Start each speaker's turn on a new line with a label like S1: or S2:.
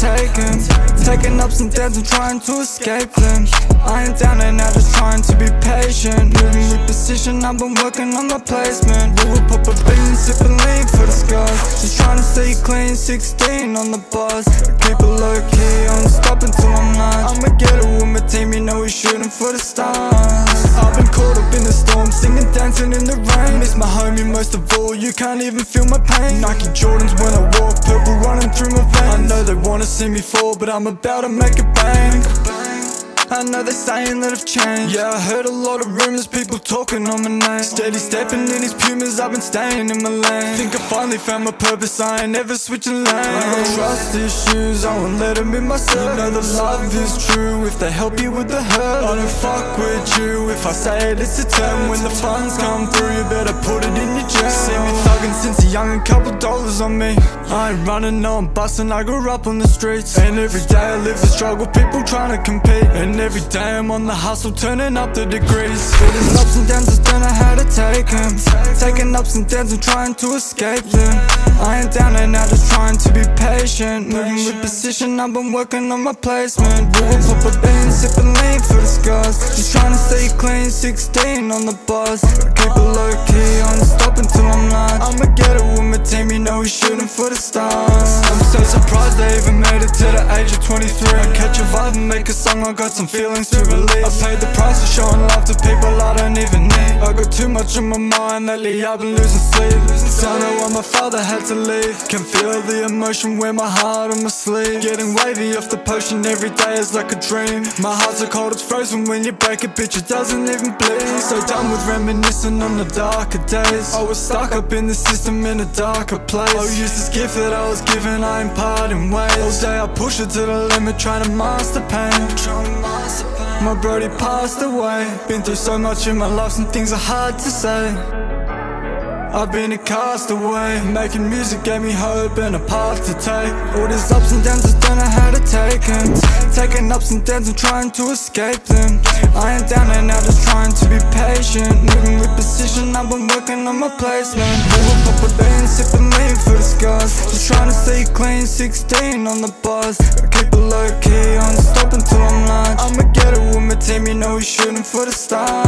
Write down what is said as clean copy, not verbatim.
S1: take them. Taking ups and downs and trying to escape them. I ain't down and out, just trying to be patient. Moving with precision, I've been working on my placement. We will pop a bean, sipping lean for the scars. Just trying to stay clean, 16 on the bars. Keep it low key, I won't stop until I'm not. I'ma get it with my team, you know we're shooting for the stars. I've been caught up in the storm, singing, dancing in the rain. Miss my homie most of all, you can't even feel my pain. Nike Jordans when I walk, purple running through my veins. I know they wanna see me fall, but I'm about to make it bang. I know they're saying that I've changed. Yeah, I heard a lot of rumors, people talking on my name. Steady stepping in these pumas, I've been staying in my lane. Think I finally found my purpose, I ain't never switching lanes. I got trust issues, I won't let them in my circle. You know the love is true, if they help you with the hurt. I don't fuck with you, if I say it it's a term. When the funds come through, you better put it in your journal. See me thugging since a young, a couple dollars on me. I ain't running, no I'm busting, I grew up on the streets. And every day I live the struggle, people trying to compete. And every day I'm on the hustle, turning up the degrees. But there's ups and downs, just don't know how to take them. Taking ups and downs and trying to escape them. I ain't down and out, just trying to be patient. Moving with precision, I've been working on my placement. We will pop a bean, sipping lean for the scars. Just trying to stay clean, 16 on the bars. Keep it low key, I won't stop until I'm not. I'ma get it with my team, you know we're shooting for the stars. I'm so surprised I even made it to the age of 23. I catch a vibe and make a song, I got some feelings to release. I paid the price for showing love to people I don't even need. I got too much on my mind lately, I've been losing sleep. Don't know why my father had to leave. Can feel the emotion, wear my heart on my sleeve. Getting wavy off the potion, every day is like a dream. My heart's so cold it's frozen, when you break it bitch it doesn't even bleed. So done with reminiscing on the darker days. I was stuck up in the system in a darker place. I'll use this gift that I was given, I ain't parting ways. All day I push it to the limit, trying to master pain. My brody passed away. Been through so much in my life, some things are hard to say. I've been a castaway. Making music gave me hope and a path to take. All these ups and downs, just don't know how to take them. Taking ups and downs and trying to escape them. I ain't down and out, just trying to be patient. Moving with precision, I've been working on my placement. We will pop a bean, sipping lean for the scars. Just trying to stay clean, 16 on the bars. Keep it low key, I won't stop until I'm not. I'ma get it with my team, you know we're shooting for the stars.